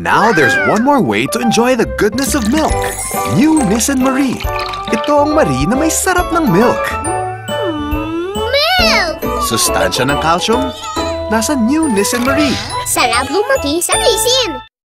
Now there's one more way to enjoy the goodness of milk. New Nissin Marie. Ito ang Marie na may sarap ng milk. Milk! Sustansya ng calcium? Nasa New Nissin Marie. Sarap lumaki sa Nissin.